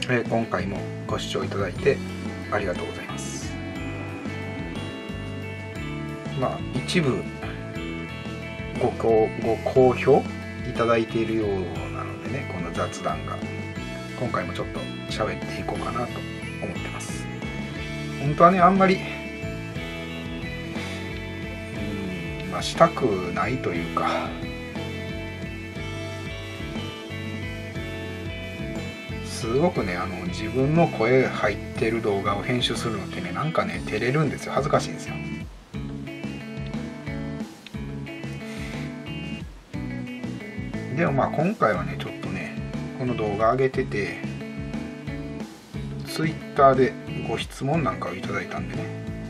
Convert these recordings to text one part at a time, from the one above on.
今回もご視聴いただいてありがとうございます。一部ご好評いただいているようなのでね、この雑談が今回もちょっと喋っていこうかなと思ってます。本当はね、あんまりしたくないというか、すごくね、自分の声入ってる動画を編集するのってね、なんかね、照れるんですよ。恥ずかしいんですよ。でも今回はね、ちょっとね、この動画上げてて Twitter でご質問なんかをいただいたんでね、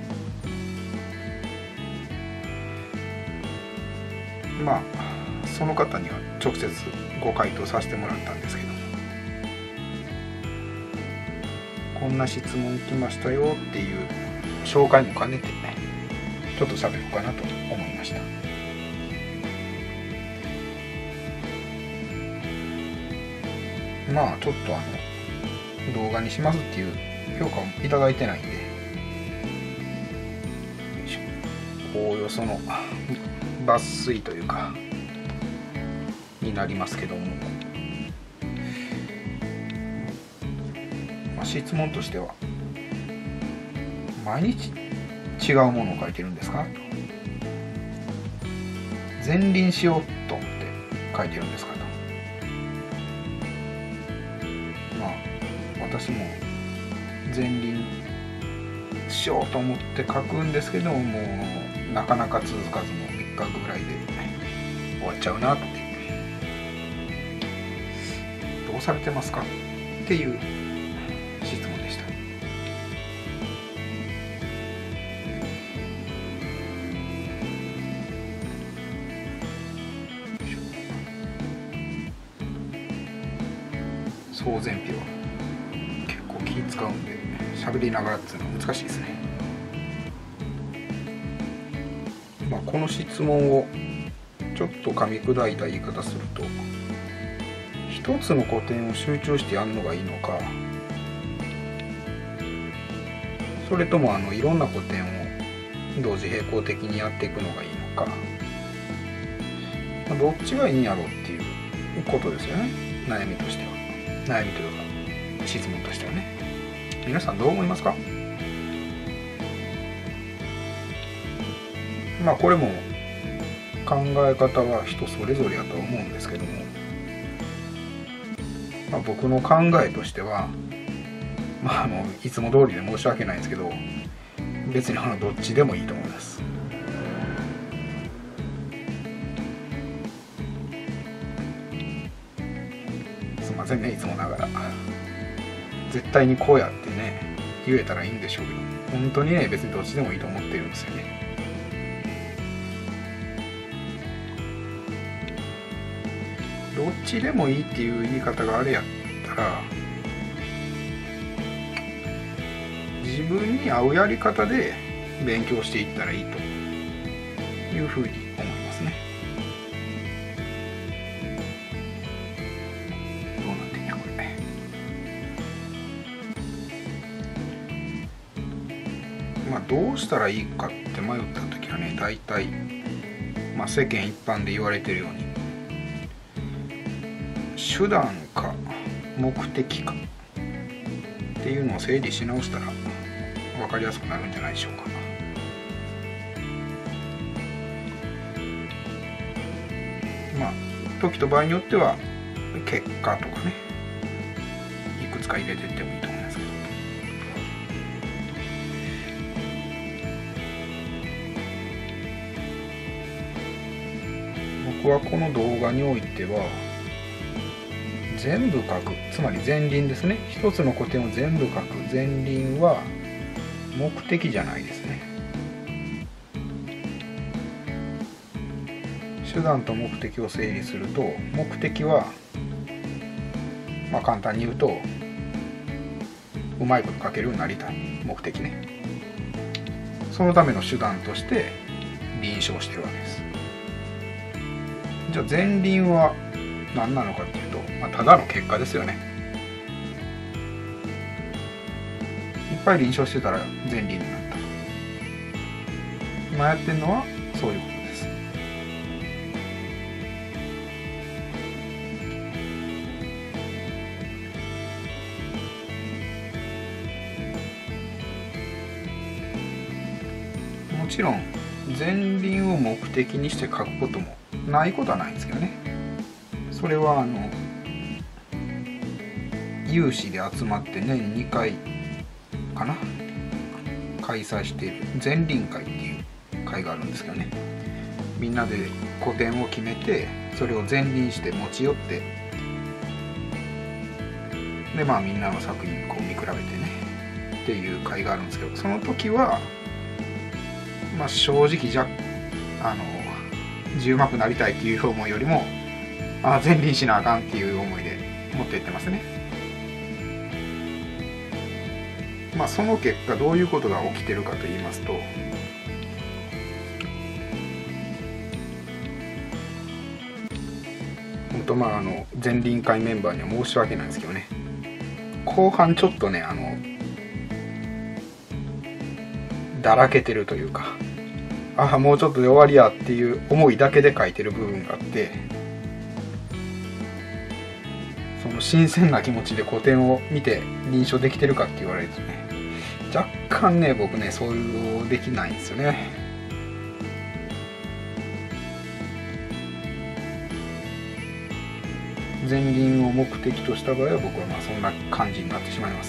その方には直接ご回答させてもらったんですけども、こんな質問来ましたよっていう紹介も兼ねてね、ちょっと喋ろうかなと思いました。ちょっと動画にしますっていう評価をいただいてないんで、おおよその抜粋というかになりますけども、質問としては、毎日違うものを書いてるんですかと、前輪しようと思って書いてるんですかと。私も前輪しようと思って書くんですけども、もうなかなか続かず、もう3日ぐらいで終わっちゃうなって、どうされてますかっていう質問でした。総前費は結構気使うんで、喋りながらっていうのは難しいですね。この質問をちょっと噛み砕いた言い方すると、一つの古典を集中してやるのがいいのか、それともいろんな古典を同時並行的にやっていくのがいいのか、どっちがいいんやろうっていうことですよね。悩みとしては、悩みというか質問としてはね。皆さんどう思いますか？これも考え方は人それぞれやと思うんですけども、僕の考えとしては、いつも通りで申し訳ないんですけど、別にどっちでもいいと思います。すいませんね、いつもながら。絶対にこうやってね言えたらいいんでしょうけど、本当にね、別にどっちでもいいと思ってるんですよね。どっちでもいいっていう言い方があれやったら、自分に合うやり方で勉強していったらいいというふうに思いますね。どうなってんやこれ。どうしたらいいかって迷った時はね、大体、世間一般で言われてるように、手段か目的かっていうのを整理し直したら分かりやすくなるんじゃないでしょうか。時と場合によっては結果とかね、いくつか入れていってもいいと思いますけど、僕はこの動画においては、全部書く、つまり前輪ですね。一つの古典を全部書く。前輪は目的じゃないですね。手段と目的を整理すると、目的は簡単に言うと、うまいこと書けるようになりたい、目的ね。そのための手段として臨床してるわけです。じゃあ前輪は何なのかっていうと、ただの結果ですよね。 ぱい臨床してたら前輪になった。今やってるのはそういうことです。もちろん前輪を目的にして書くこともないことはないんですけどね。それは有志で集まって年2回かな開催している前輪会っていう会があるんですけどね。みんなで古典を決めてそれを前輪して持ち寄ってでみんなの作品こう見比べてねっていう会があるんですけど、その時は正直10幕なりたいっていう思いよりも前輪しなあかんっていう思いで持っていってますね。その結果どういうことが起きてるかと言いますと、本当前輪会メンバーには申し訳ないんですけどね、後半ちょっとねだらけてるというか、もうちょっとで終わりやっていう思いだけで書いてる部分があって、その新鮮な気持ちで古典を見て臨床できてるかって言われるとね、若干ね僕ねそういうできないんですよね。前輪を目的とした場合は僕はそんな感じになってしまいます。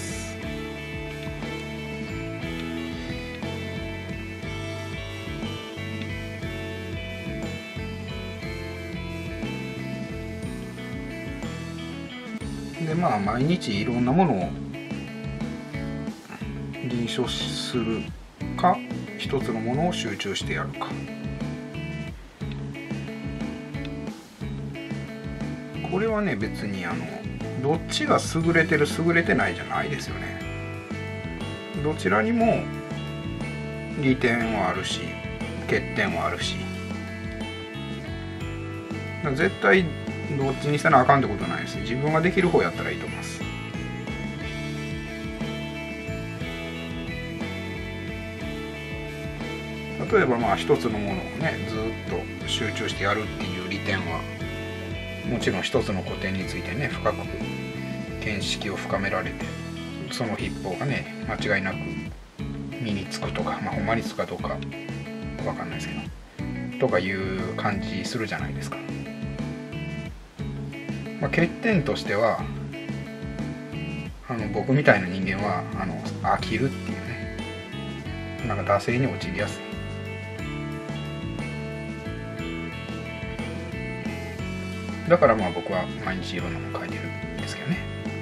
で毎日いろんなものを臨床するか一つのものを集中してやるか、これはね別にどっちが優れてる優れてないじゃないですよね。どちらにも利点はあるし欠点はあるし、絶対どっちにせなあかんってことはないです。自分ができる方やったらいいと思います。例えば一つのものをねずっと集中してやるっていう利点はもちろん一つの古典についてね深く見識を深められて、その筆法がね間違いなく身につくとかほんまにつくかどうかわかんないですけどとかいう感じするじゃないですか。欠点としては僕みたいな人間は飽きるっていうね、惰性に陥りやすい。だから僕は毎日いろんなもの書いてるんですけどね。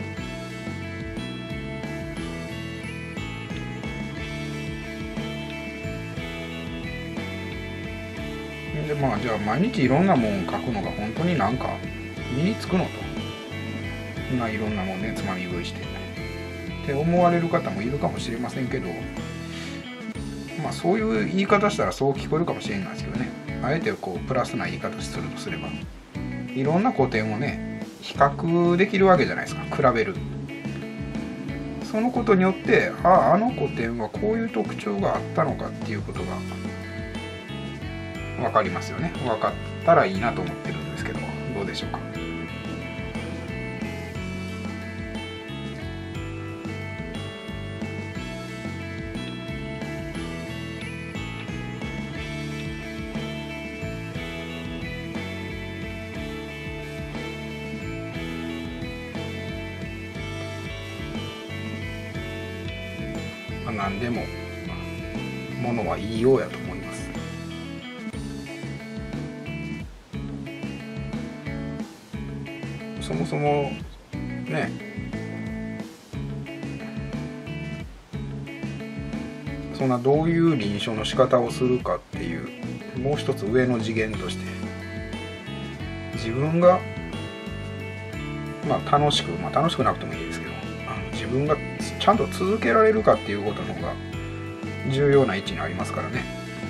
でじゃあ毎日いろんなもん書くのが本当に身につくのと、いろんなもんねつまみ食いしてって思われる方もいるかもしれませんけど、そういう言い方したらそう聞こえるかもしれないですけどね、あえてプラスな言い方するとすればいろんな古典をね比較できるわけじゃないですか。比べる、そのことによってあの古典はこういう特徴があったのかっていうことが分かりますよね。分かったらいいなと思ってるんですけど、どうでしょうか。何でもものは言いようやと思います。そもそもねそんなどういう臨床の仕方をするかっていうもう一つ上の次元として、自分が楽しくなくてもいいですけど自分がちゃんと続けられるかっていうことの方が重要な位置にありますからね。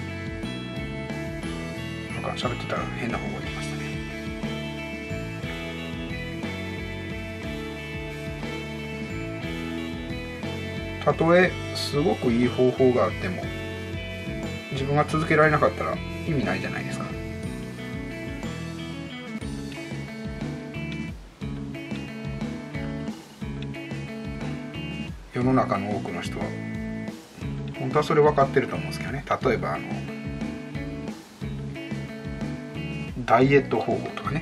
喋ってたら変な方向に行きましたね。 たとえすごくいい方法があっても自分が続けられなかったら意味ないじゃないですか。世の中の多くの人は本当はそれ分かってると思うんですけどね。例えばダイエット方法とかね、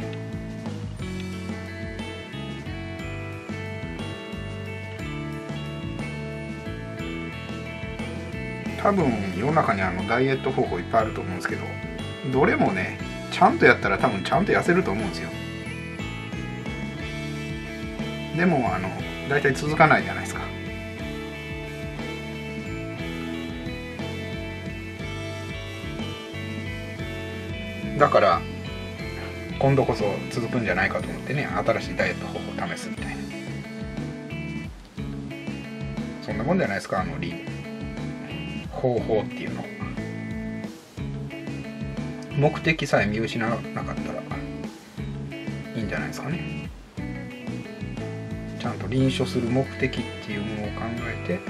多分世の中にダイエット方法いっぱいあると思うんですけど、どれもねちゃんとやったら多分ちゃんと痩せると思うんですよ。でも大体続かないじゃないですか。だから今度こそ続くんじゃないかと思ってね、新しいダイエット方法を試すみたいな、そんなもんじゃないですか。方法っていうの、目的さえ見失わなかったらいいんじゃないですかね。ちゃんと臨床する目的っていうものを考えて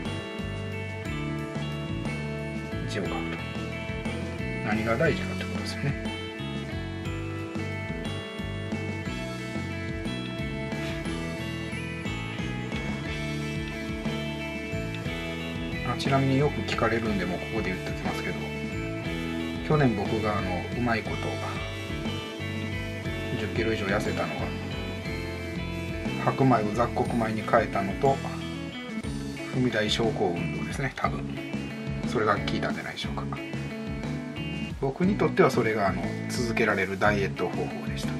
字を書くと、何が大事かってことですよね。ちなみによく聞かれるんでもうここで言っておきますけど、去年僕がうまいこと10キロ以上痩せたのは白米を雑穀米に変えたのと踏み台昇降運動ですね。多分それが効いたんじゃないでしょうか。僕にとってはそれが続けられるダイエット方法でした。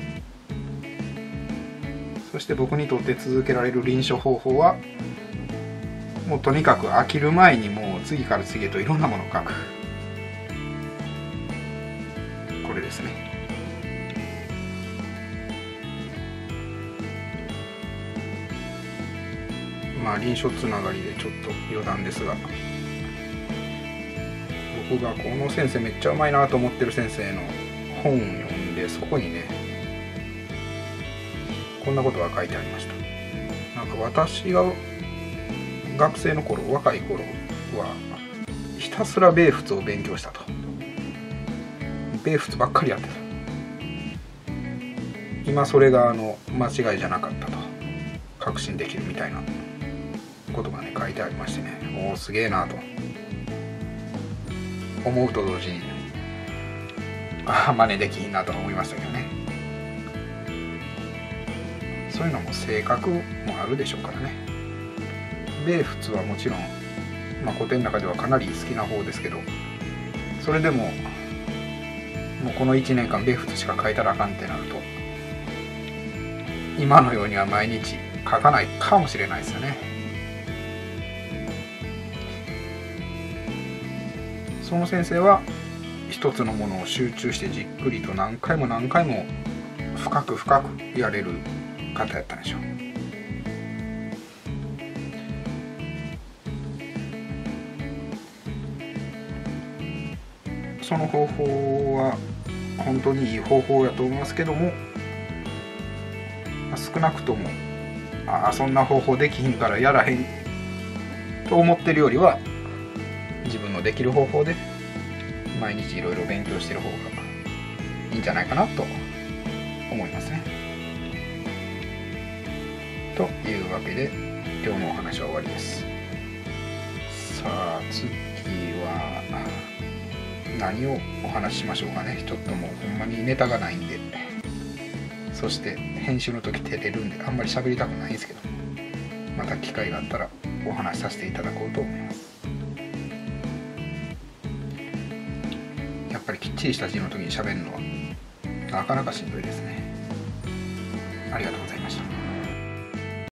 そして僕にとって続けられる臨床方法はもうとにかく飽きる前にもう次から次へといろんなものを書く、これですね。まあ臨床つながりでちょっと余談ですが、僕がこの先生めっちゃうまいなと思ってる先生の本を読んで、そこにねこんなことが書いてありました。なんか私が学生の頃、若い頃はひたすら米仏を勉強したと、米仏ばっかりやってた。今それが間違いじゃなかったと確信できるみたいなことがね書いてありましてね、おおすげえなと思うと同時に真似できひんなと思いましたけどね。そういうのも性格もあるでしょうからね。米仏はもちろん、古典の中ではかなり好きな方ですけど、それでももうこの1年間米仏しか書いたらあかんってなると今のようには毎日書かないかもしれないですよね。その先生は一つのものを集中してじっくりと何回も何回も深く深くやれる方やったんでしょう。その方法は本当にいい方法やと思いますけども、少なくともそんな方法できひんからやらへんと思ってるよりは、自分のできる方法で毎日いろいろ勉強してる方がいいんじゃないかなと思いますね。というわけで今日のお話は終わりです。さあ次は何をお話ししましょうかね。ちょっともうほんまにネタがないんで、そして編集の時照れるんであんまり喋りたくないんですけど、また機会があったらお話しさせていただこうと思います。やっぱりきっちりした字の時に喋るのはなかなかしんどいですね。ありがとうございました。